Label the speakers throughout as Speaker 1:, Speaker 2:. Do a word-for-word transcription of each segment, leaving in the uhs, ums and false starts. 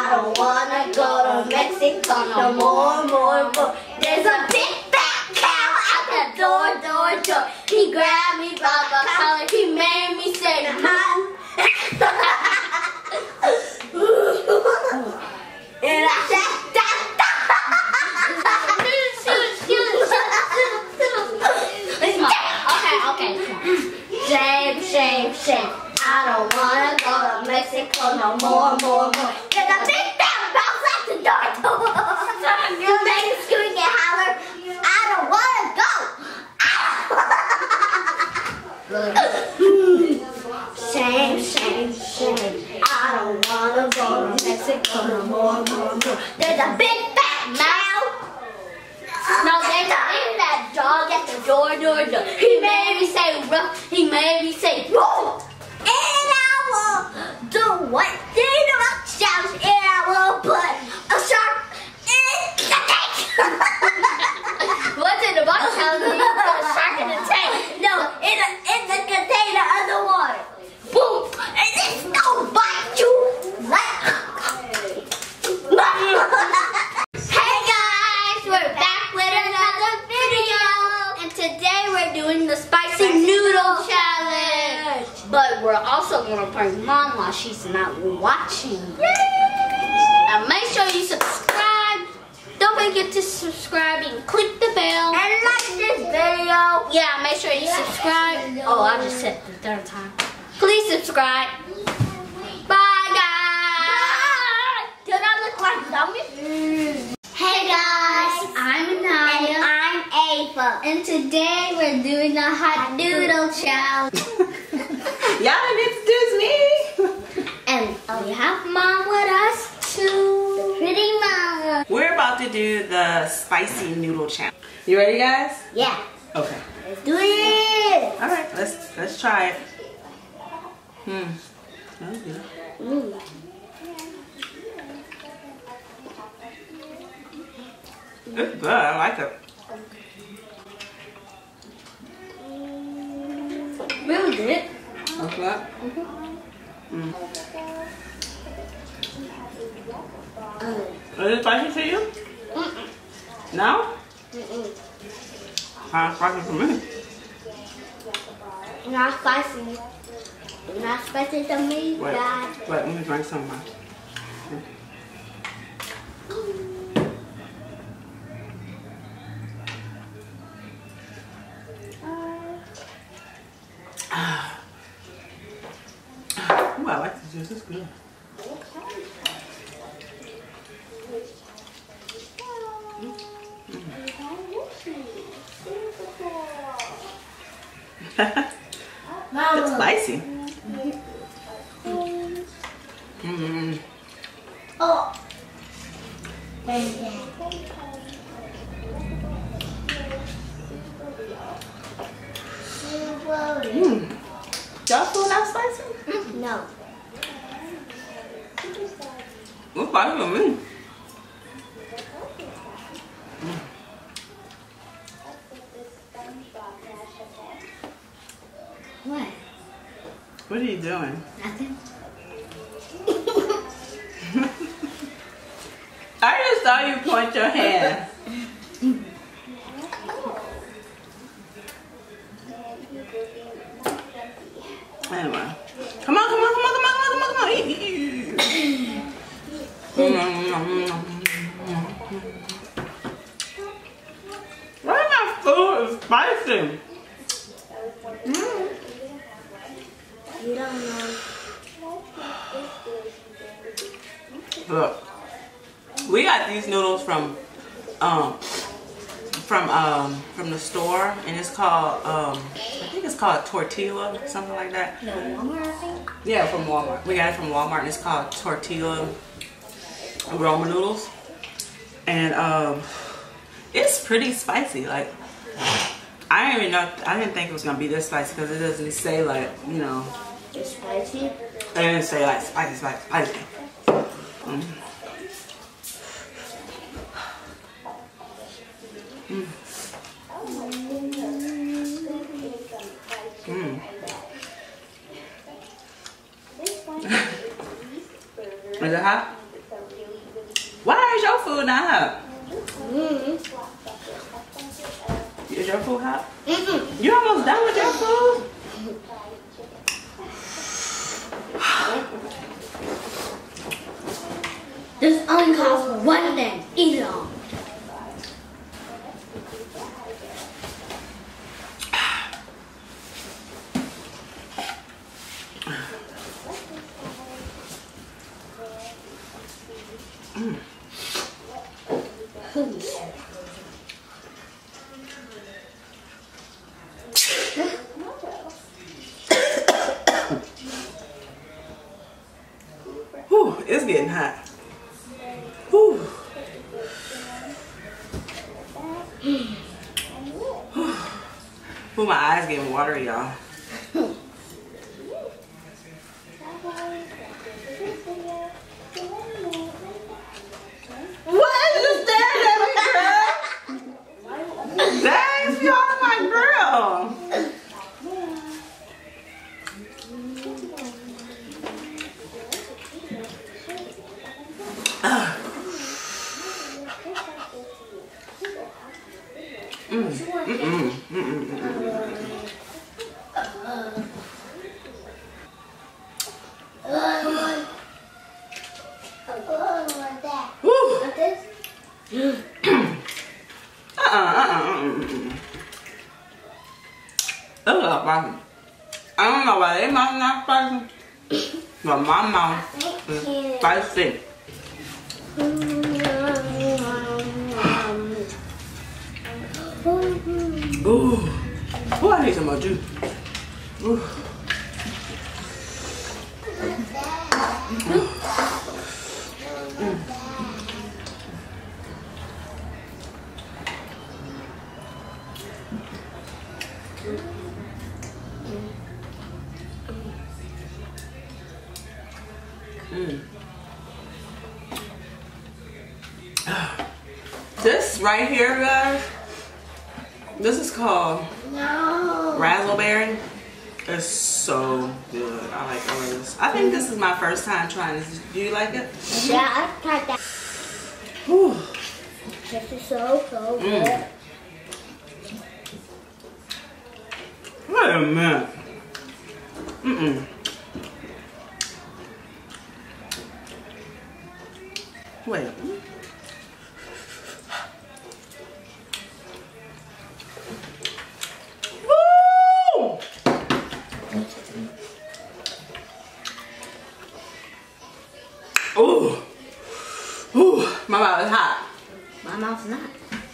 Speaker 1: I don't wanna go to Mexico no more, more, more. There's a big fat cow out the door, door, door. He grabbed me by the collar, he made me say, huh? And I said, stop, stop. Okay, okay. Shame, shame, shame. I don't wanna go to Mexico no more, more, more. There's a big fat mouse at the door. You make it squeak and holler. I don't wanna go. Shame, shame, shame. I don't wanna go to Mexico no more, more, more. There's a big fat mouse. No, there's a big fat dog at the door, door, door. He made me say rough. He made me say roll. And I will do what they do about shells, and I will put a shark in the tank. What's in the box? How do you put a shark in the tank? No, in a in the container underwater. Boom! And it's gonna bite you like. Hey guys, we're back with another video, and today we're doing the spicy noodle challenge. But we're also gonna prank Mom while she's not watching. Yay! And make sure you subscribe. Don't forget to subscribe and click the bell. And like this video. Yeah, make sure you subscribe. Oh, I just said the third time. Please subscribe. Bye, guys. Bye. Do I look like zombie? Hey, guys. I'm Anaya. And I'm Ava. And today we're doing the hot noodle challenge.
Speaker 2: Y'all introduce me.
Speaker 1: And we have Mom with us too. The pretty mama.
Speaker 2: We're about to do the spicy noodle challenge. You ready, guys?
Speaker 1: Yeah.
Speaker 2: Okay.
Speaker 1: Let's do it.
Speaker 2: All right, let's let's try it. Hmm. That was good.
Speaker 1: Mm.
Speaker 2: It's good. I like it.
Speaker 1: Really good.
Speaker 2: Okay. Mm-hmm. Mm.
Speaker 1: Mm.
Speaker 2: Is it spicy to you?
Speaker 1: Mm-mm.
Speaker 2: No?
Speaker 1: Mm-mm.
Speaker 2: Kind of spicy for me.
Speaker 1: Not spicy. Not spicy to me,
Speaker 2: Wait,
Speaker 1: Dad.
Speaker 2: wait, let me drink some of mine. Ooh, I like this juice. It's good. It's spicy. Mm.
Speaker 1: Oh.
Speaker 2: Mm. Y'all feel that spicy?
Speaker 1: No.
Speaker 2: It's spicy for me. Mm.
Speaker 1: What?
Speaker 2: What are you doing?
Speaker 1: Nothing.
Speaker 2: I just saw you point your hand. Anyway. Come on, come on, come on, come on, come on, come on, eat, eat, eat. Why my food is spicy?
Speaker 1: Mm. You don't know.
Speaker 2: Look, we got these noodles from um from um from the store, and it's called um I think it's called Tortilla, something like that.
Speaker 1: No, Walmart, I think.
Speaker 2: Yeah, from Walmart. We got it from Walmart, and it's called Tortilla Roma noodles, and um it's pretty spicy. Like, I didn't even know, I didn't think it was gonna be this spicy because it doesn't say, like, you know.
Speaker 1: It's spicy.
Speaker 2: It didn't say like spicy, spicy, spicy. Mm. Mm. Mm. Is it hot? your food not hot?
Speaker 1: Mm-hmm.
Speaker 2: Is your food hot?
Speaker 1: Mm-hmm.
Speaker 2: You almost done with your food?
Speaker 1: This only calls for one thing. Eat it all.
Speaker 2: Mm. Whew, it's getting hot. Whew. Whew, my eyes getting watery, y'all. What is you staring at me, girl? Dang, y'all my girl. Mm, mm, mm, mm, mm, mm. Woo. uh-uh, uh-uh, uh-uh. That's not spicy. I don't know why their mouth not spicy, but my mouth is spicy. Ooh. Ooh, I need some more juice. Ooh. Mm. This right here, guys, this is called
Speaker 1: No.
Speaker 2: Razzleberry. It's so good. I like all of this. I think this is my first time trying this. Do you like it?
Speaker 1: Yeah, I tried that.
Speaker 2: Whew.
Speaker 1: This is so, so good.
Speaker 2: Mm. Wait a minute. Mm-mm. Wait. Woo! Ooh. Ooh. My mouth is hot.
Speaker 1: My mouth's not.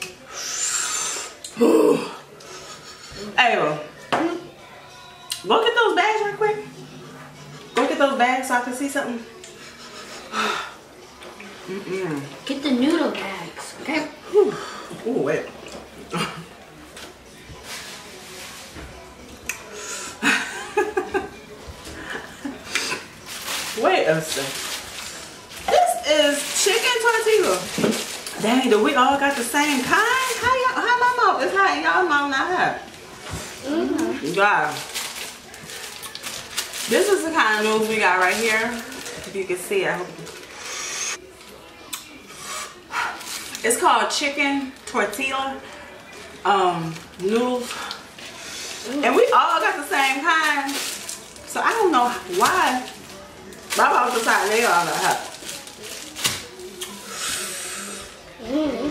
Speaker 2: Ooh. Hey, well, go get those bags right quick. Go get those bags so I can see something. Mm-mm.
Speaker 1: Get the noodle bags, okay?
Speaker 2: Ooh, Ooh wait. Wait a second. This is chicken tortilla. Dang, do we all got the same kind? How y'all? How my mouth is hot and y'all mouth not hot? Mm-hmm. God. This is the kind of noodles we got right here. If you can see, I hope you can. It's called chicken tortilla um, noodles. And we all got the same kind. So I don't know why my mouth is hot and they all not hot. Mm.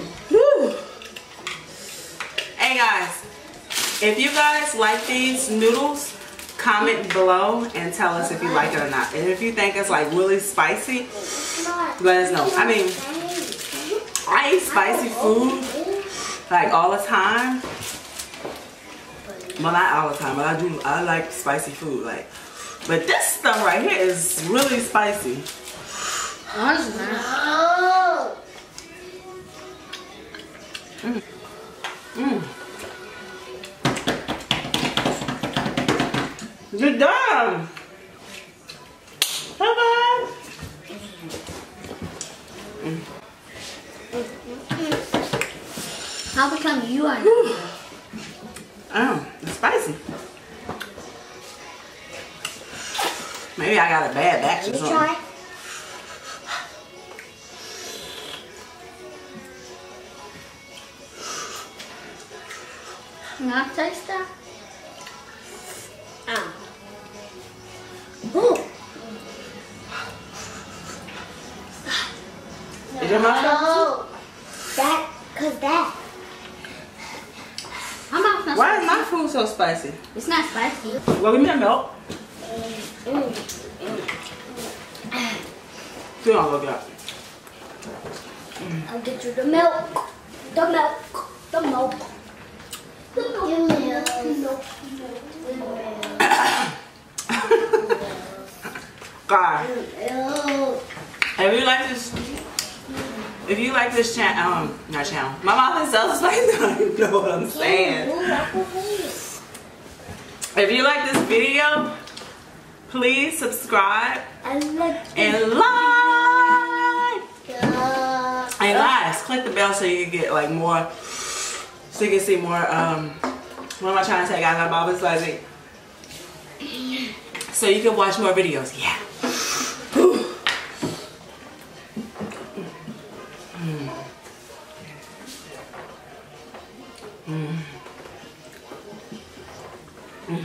Speaker 2: Hey guys, if you guys like these noodles, comment below and tell us if you like it or not. And if you think it's like really spicy, let us know. I mean, I eat spicy food like all the time. Well, not all the time, but I do. I like spicy food. Like, but this stuff right here is really spicy.
Speaker 1: No.
Speaker 2: Mm. Mm. You're done. Bye bye. Mm.
Speaker 1: How become you are?
Speaker 2: Oh, it's spicy. Maybe I got a bad batch or something.
Speaker 1: Can I taste that? Um.
Speaker 2: Ooh. Is your mouth
Speaker 1: No. That, cause that. My mouth's not
Speaker 2: Why
Speaker 1: spicy.
Speaker 2: is my food so spicy?
Speaker 1: It's not spicy.
Speaker 2: Well, give me that milk.
Speaker 1: Mm.
Speaker 2: You don't look up.
Speaker 1: I'll get you the milk. The milk. The milk. The milk. The milk. The milk.
Speaker 2: God. If you like this, if you like this channel, um, not channel, my mouth is so spicy. I don't even know what I'm saying. If you like this video, please subscribe and like. And guys, click the bell so you can get like more, so you can see more. Um, what am I trying to say, guys? I'm always like, so you can watch more videos. Yeah. Mm. Mm. Mm.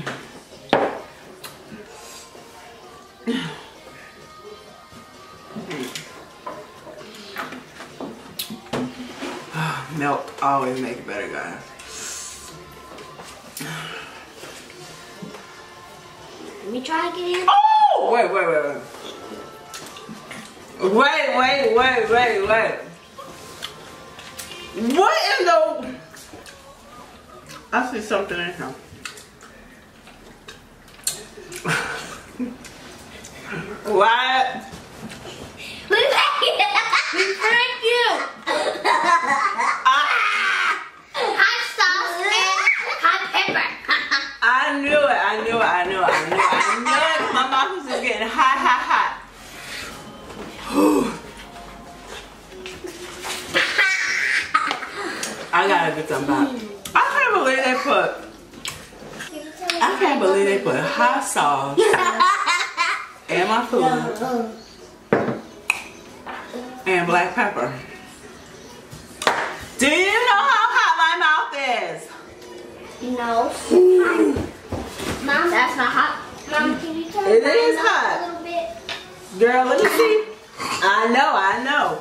Speaker 2: Milk always make it better, guys.
Speaker 1: Let me try again.
Speaker 2: Oh! Wait, wait, wait, wait. Wait, wait, wait, wait, wait. What in the... I see something in here. What?
Speaker 1: Thank you. Hot sauce and hot pepper.
Speaker 2: I knew it, I knew it, I knew it, I knew it, I knew it. My mouth was just getting hot, hot, hot. I gotta get some back. I can't believe they put, I can't believe they put hot sauce in my food and black pepper. Do you know how hot my mouth is?
Speaker 1: No. Mom, that's not hot. Mom, can you turn
Speaker 2: It
Speaker 1: my
Speaker 2: is
Speaker 1: nose
Speaker 2: hot.
Speaker 1: a little bit?
Speaker 2: Girl, let me see. I know, I know.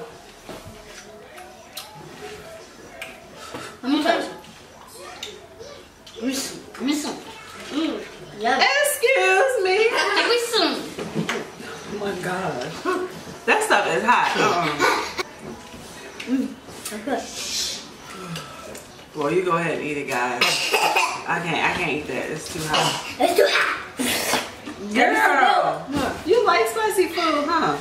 Speaker 1: Let me taste it. Give me some. Give me some. Mmm. Yum.
Speaker 2: Excuse me.
Speaker 1: Give me some.
Speaker 2: Oh my God. That stuff is hot. Uh-uh.
Speaker 1: Mmm. Okay.
Speaker 2: Well, you go ahead and eat it, guys. I can't, I can't eat that. It's too hot.
Speaker 1: It's too hot.
Speaker 2: Girl, you like spicy food, huh?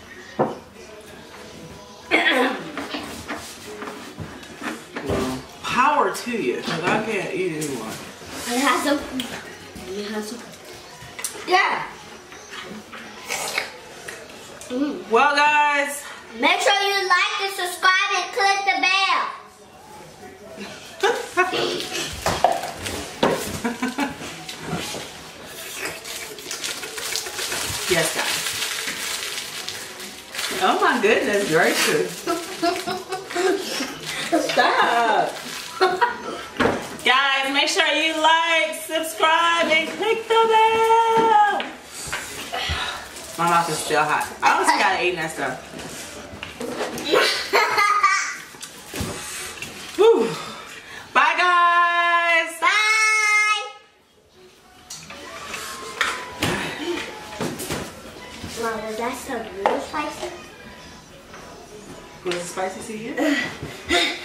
Speaker 2: Well, power to you, because I can't eat anymore.
Speaker 1: It has some. It has some. Yeah. Mm.
Speaker 2: Well, guys.
Speaker 1: Make sure you like and subscribe and click the bell.
Speaker 2: Yes, guys. Oh my goodness gracious. Stop. Guys, make sure you like, subscribe, and click the bell. My mouth is still hot. I don't think I ate that stuff. Whew. Bye, guys.
Speaker 1: Bye. Mom, was that so real spicy?
Speaker 2: Was it spicy to you?